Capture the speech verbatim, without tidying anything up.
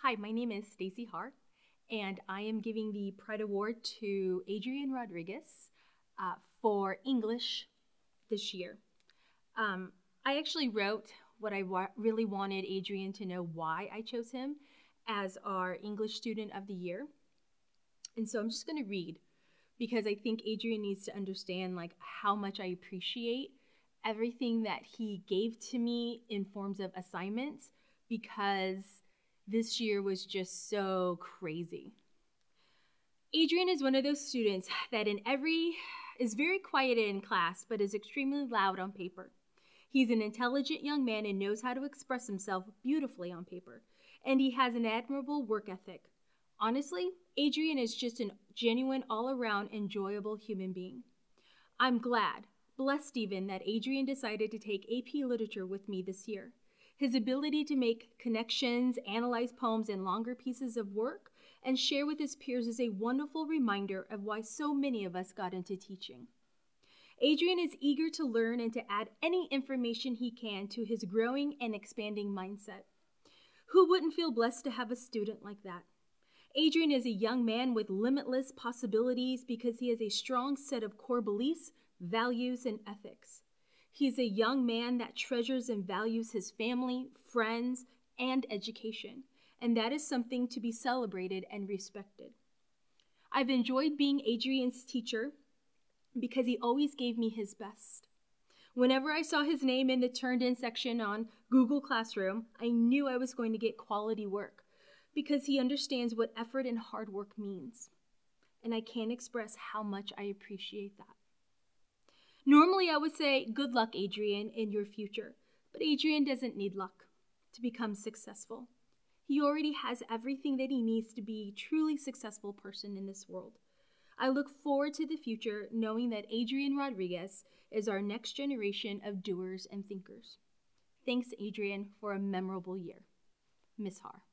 Hi, my name is Stacy Har, and I am giving the Pride Award to Adrian Rodriguez uh, for English this year. Um, I actually wrote what I wa really wanted Adrian to know why I chose him as our English Student of the Year. And so I'm just going to read because I think Adrian needs to understand like how much I appreciate everything that he gave to me in forms of assignments, because this year was just so crazy. Adrian is one of those students that in every is very quiet in class but is extremely loud on paper. He's an intelligent young man and knows how to express himself beautifully on paper, and he has an admirable work ethic. Honestly, Adrian is just a genuine, all-around, enjoyable human being. I'm glad, blessed even, that Adrian decided to take A P Literature with me this year. His ability to make connections, analyze poems and longer pieces of work, and share with his peers is a wonderful reminder of why so many of us got into teaching. Adrian is eager to learn and to add any information he can to his growing and expanding mindset. Who wouldn't feel blessed to have a student like that? Adrian is a young man with limitless possibilities because he has a strong set of core beliefs, values, and ethics. He is a young man that treasures and values his family, friends, and education, and that is something to be celebrated and respected. I've enjoyed being Adrian's teacher because he always gave me his best. Whenever I saw his name in the turned in section on Google Classroom, I knew I was going to get quality work because he understands what effort and hard work means. And I can't express how much I appreciate that. Normally, I would say, good luck, Adrian, in your future. But Adrian doesn't need luck to become successful. He already has everything that he needs to be a truly successful person in this world. I look forward to the future knowing that Adrian Rodriguez is our next generation of doers and thinkers. Thanks, Adrian, for a memorable year. Miz Har.